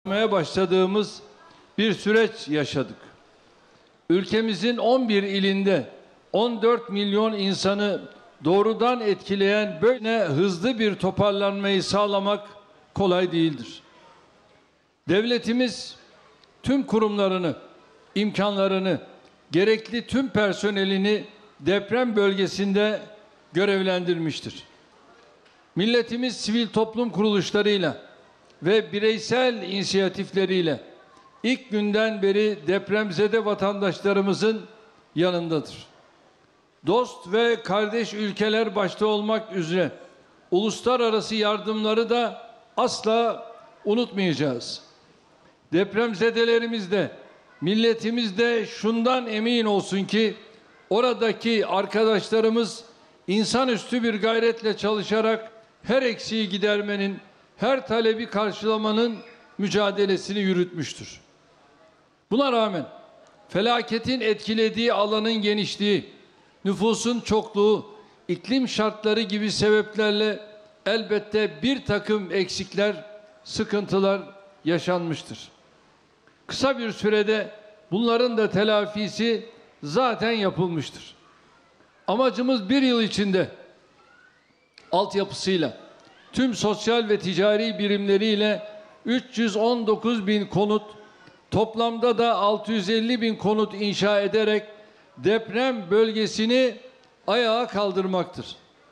başladığımız bir süreç yaşadık. Ülkemizin 11 ilinde 14 milyon insanı doğrudan etkileyen böyle hızlı bir toparlanmayı sağlamak kolay değildir. Devletimiz tüm kurumlarını, imkanlarını, gerekli tüm personelini deprem bölgesinde görevlendirmiştir. Milletimiz sivil toplum kuruluşlarıyla ve bireysel inisiyatifleriyle ilk günden beri depremzede vatandaşlarımızın yanındadır. Dost ve kardeş ülkeler başta olmak üzere uluslararası yardımları da asla unutmayacağız. Depremzedelerimiz de, milletimiz de şundan emin olsun ki oradaki arkadaşlarımız insanüstü bir gayretle çalışarak her eksiği gidermenin, her talebi karşılamanın mücadelesini yürütmüştür. Buna rağmen felaketin etkilediği alanın genişliği, nüfusun çokluğu, iklim şartları gibi sebeplerle elbette bir takım eksikler, sıkıntılar yaşanmıştır. Kısa bir sürede bunların da telafisi zaten yapılmıştır. Amacımız bir yıl içinde altyapısıyla, tüm sosyal ve ticari birimleriyle 319 bin konut, toplamda da 650 bin konut inşa ederek deprem bölgesini ayağa kaldırmaktır.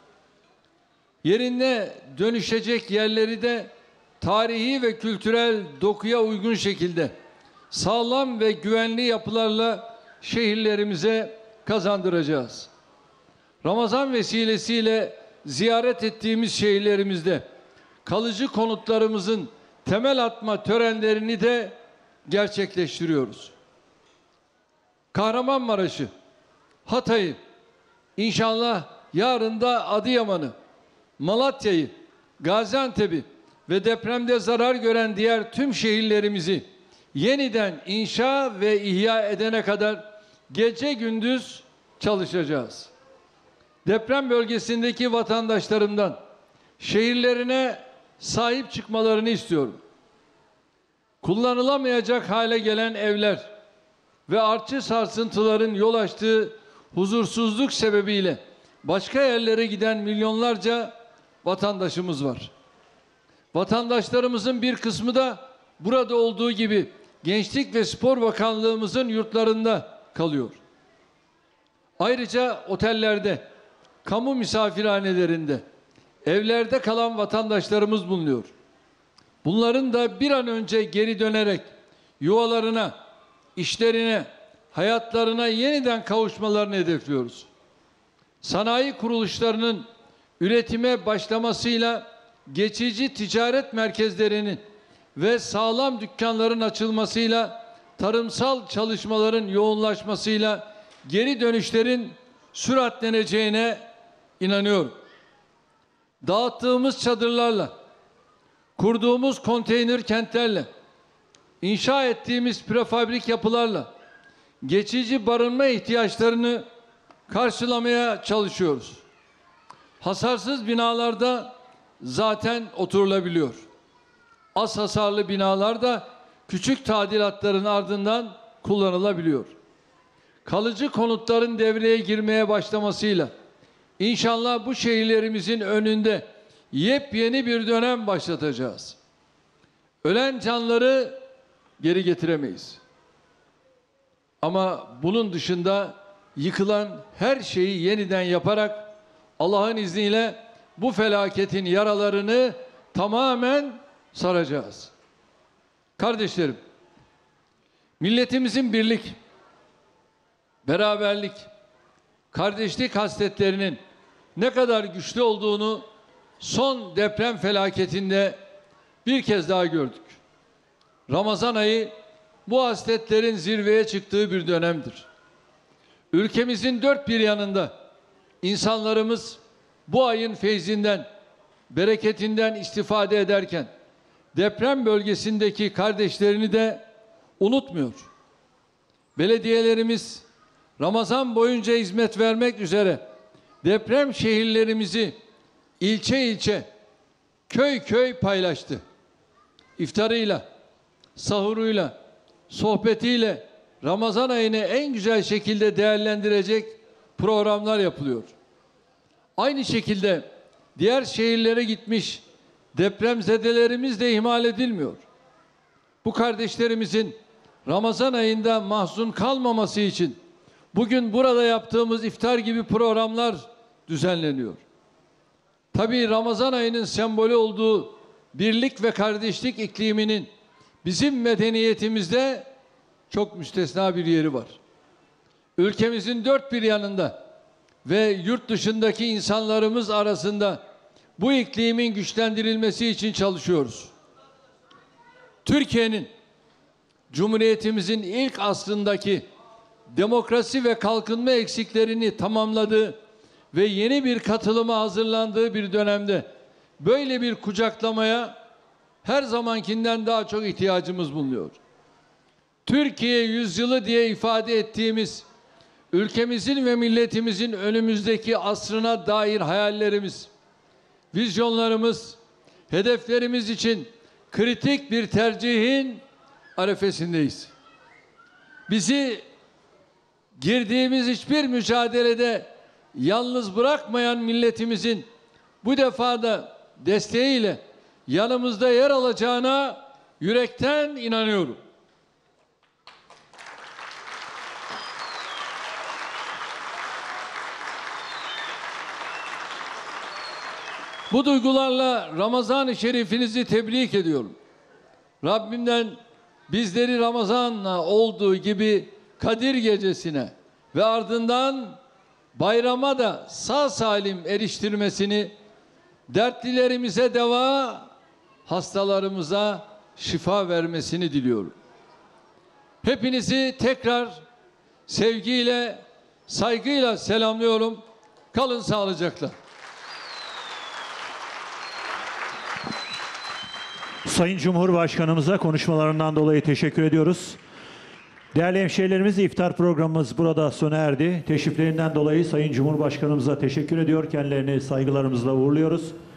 Yerine dönüşecek yerleri de tarihi ve kültürel dokuya uygun şekilde sağlam ve güvenli yapılarla şehirlerimize kazandıracağız. Ramazan vesilesiyle ziyaret ettiğimiz şehirlerimizde kalıcı konutlarımızın temel atma törenlerini de gerçekleştiriyoruz. Kahramanmaraş'ı, Hatay'ı, inşallah yarın da Adıyaman'ı, Malatya'yı, Gaziantep'i ve depremde zarar gören diğer tüm şehirlerimizi yeniden inşa ve ihya edene kadar gece gündüz çalışacağız. Deprem bölgesindeki vatandaşlarımdan şehirlerine sahip çıkmalarını istiyorum. Kullanılamayacak hale gelen evler ve artçı sarsıntıların yol açtığı huzursuzluk sebebiyle başka yerlere giden milyonlarca vatandaşımız var. Vatandaşlarımızın bir kısmı da burada olduğu gibi Gençlik ve Spor Bakanlığımızın yurtlarında kalıyor. Ayrıca otellerde, kamu misafirhanelerinde, evlerde kalan vatandaşlarımız bulunuyor. Bunların da bir an önce geri dönerek yuvalarına, işlerine, hayatlarına yeniden kavuşmalarını hedefliyoruz. Sanayi kuruluşlarının üretime başlamasıyla geçici ticaret merkezlerinin ve sağlam dükkanların açılmasıyla tarımsal çalışmaların yoğunlaşmasıyla geri dönüşlerin süratleneceğine inanıyorum. Dağıttığımız çadırlarla, kurduğumuz konteyner kentlerle, inşa ettiğimiz prefabrik yapılarla geçici barınma ihtiyaçlarını karşılamaya çalışıyoruz. Hasarsız binalarda zaten oturulabiliyor. Az hasarlı binalar da küçük tadilatların ardından kullanılabiliyor. Kalıcı konutların devreye girmeye başlamasıyla İnşallah bu şehirlerimizin önünde yepyeni bir dönem başlatacağız. Ölen canları geri getiremeyiz. Ama bunun dışında yıkılan her şeyi yeniden yaparak Allah'ın izniyle bu felaketin yaralarını tamamen saracağız. Kardeşlerim, milletimizin birlik, beraberlik, kardeşlik hasletlerinin ne kadar güçlü olduğunu son deprem felaketinde bir kez daha gördük. Ramazan ayı bu hasletlerin zirveye çıktığı bir dönemdir. Ülkemizin dört bir yanında insanlarımız bu ayın feyzinden, bereketinden istifade ederken deprem bölgesindeki kardeşlerini de unutmuyor. Belediyelerimiz Ramazan boyunca hizmet vermek üzere deprem şehirlerimizi ilçe ilçe, köy köy paylaştı. İftarıyla, sahuruyla, sohbetiyle Ramazan ayını en güzel şekilde değerlendirecek programlar yapılıyor. Aynı şekilde diğer şehirlere gitmiş depremzedelerimiz de ihmal edilmiyor. Bu kardeşlerimizin Ramazan ayında mahzun kalmaması için bugün burada yaptığımız iftar gibi programlar düzenleniyor. Tabii Ramazan ayının sembolü olduğu birlik ve kardeşlik ikliminin bizim medeniyetimizde çok müstesna bir yeri var. Ülkemizin dört bir yanında ve yurt dışındaki insanlarımız arasında bu iklimin güçlendirilmesi için çalışıyoruz. Türkiye'nin Cumhuriyetimizin ilk asrındaki demokrasi ve kalkınma eksiklerini tamamladığı ve yeni bir katılıma hazırlandığı bir dönemde böyle bir kucaklamaya her zamankinden daha çok ihtiyacımız bulunuyor. Türkiye yüzyılı diye ifade ettiğimiz ülkemizin ve milletimizin önümüzdeki asrına dair hayallerimiz, vizyonlarımız, hedeflerimiz için kritik bir tercihin arefesindeyiz. Bizi girdiğimiz hiçbir mücadelede yalnız bırakmayan milletimizin bu defa da desteğiyle yanımızda yer alacağına yürekten inanıyorum. Bu duygularla Ramazan-ı Şerifinizi tebrik ediyorum. Rabbimden bizleri Ramazan'la olduğu gibi Kadir Gecesi'ne ve ardından bayrama da sağ salim eriştirmesini, dertlilerimize deva, hastalarımıza şifa vermesini diliyorum. Hepinizi tekrar sevgiyle, saygıyla selamlıyorum. Kalın sağlıcakla. Sayın Cumhurbaşkanımıza konuşmalarından dolayı teşekkür ediyoruz. Değerli hemşehrilerimiz, iftar programımız burada sona erdi. Teşriflerinden dolayı Sayın Cumhurbaşkanımıza teşekkür ediyor. Kendilerini saygılarımızla uğurluyoruz.